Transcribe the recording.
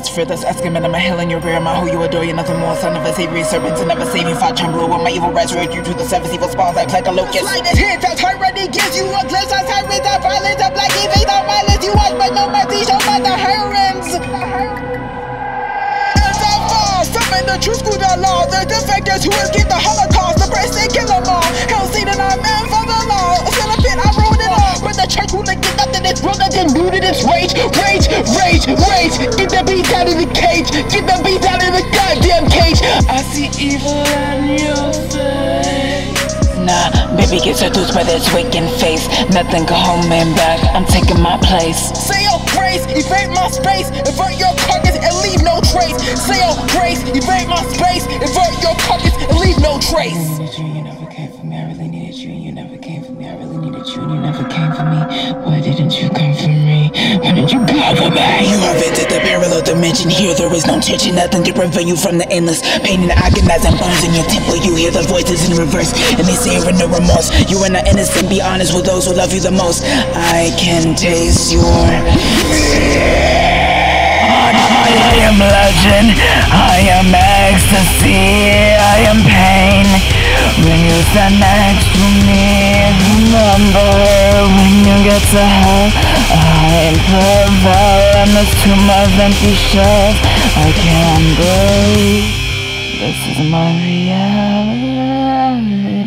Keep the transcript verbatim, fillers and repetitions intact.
much fear that's asking, I'm a hell in your rear. My who you adore, you're nothing more. Son of a savory serpent to never save you. Fight tremble with my evil rise, raid you to the seventh evil spawns. Act like a locust. Like this hit, that tyranny gives you a glimpse. That tyrant, that violence, that black evade, that violence. You watch, but no mercy, show by the herons. As I fall, summon the true school, the law. The defectors who escape the Holocaust. The press, they kill them all. Hell, see that I'm man for the law. Still a pit, I ruined it all. But the church will get nothing. It's wrong, that didn't root it. It's rage, rage, rage, rage. Get the beat out of the cage. Get the beat out of the goddamn cage. I see evil in your face. Nah, baby get seduced by this waking face. Nothing can hold me back, I'm taking my place. Say your grace, evade my space. Invert your carcass and leave no trace. Say your grace, evade my space. Invert your carcass and leave no trace. I needed you, you never came for me. I really needed you, you never came for me. I really needed you, and you never came for me. Why didn't you come for me? Why did you come for me? You have entered the parallel dimension. Here there is no tension, nothing to prevent you from the endless pain and agonizing bones in your temple. You hear the voices in reverse, and they say with no remorse. You are not innocent, be honest with those who love you the most. I can taste your I am legend, I am ecstasy, I am pain. When you stand next to me, remember when you get to hell, I am prevail in this tomb of empty shells. I can't breathe, this is my reality.